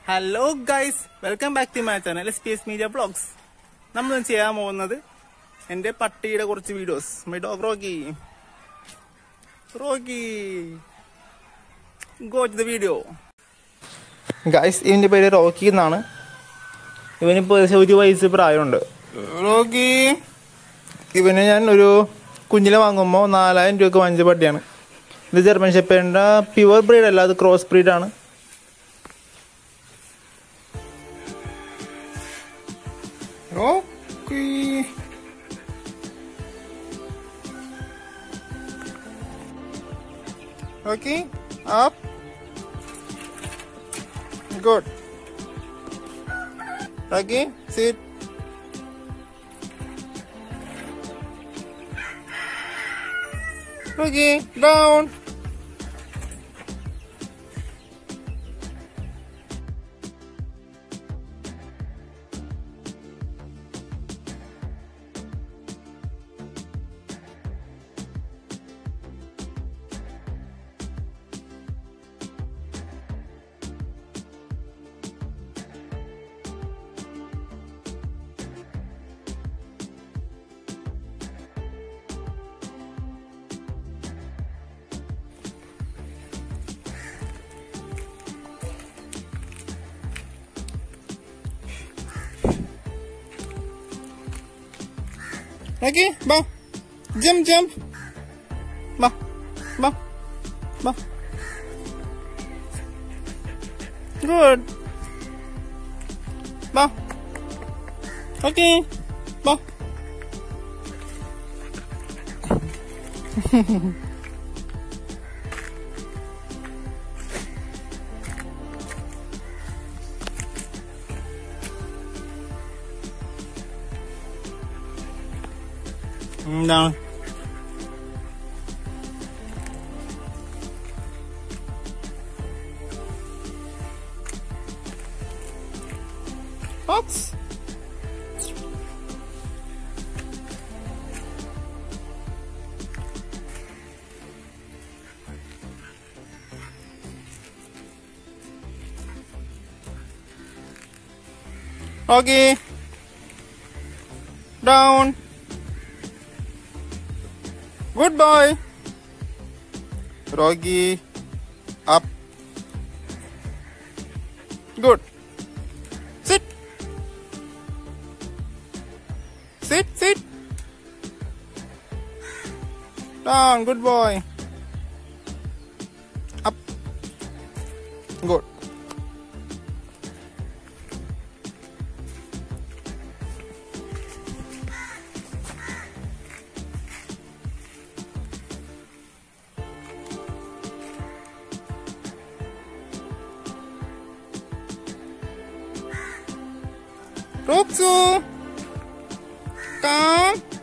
Hello guys, welcome back to my channel SPS Media Vlogs. നമ്മൾ ചെയ്യാൻ പോകുന്നത് എൻ്റെ പട്ടിയുടെ കുറച്ച് videos. My dog Rocky. Go to the video. Guys, ഇവന്റെ പേര് റോക്കി എന്നാണ്. ഇവനിപ്പോൾ 1 വയസ്സ് പ്രായമുണ്ട്. റോക്കി. ഇവനെ ഞാൻ ഒരു കുഞ്ഞിലെ വാങ്ങുമ്പോൾ 4000 രൂപയ്ക്ക് വാങ്ങിച്ച പട്ടിയാണ്. ഇത് ജർമ്മൻ ഷെപ്പേർഡിന്റെ പ്യുവർ ബ്രീഡ് അല്ല, അത് ക്രോസ് ബ്രീഡ് ആണ്. Rocky. Rocky, up. Good. Rocky, sit. Rocky, down. Rocky, ba, jump, ba, good, ba, okay, ba, down. Box. Okay. Down. Good boy. Rocky, up. Good. Sit. Sit. Down. Good boy. Up. Good. Roxu, come.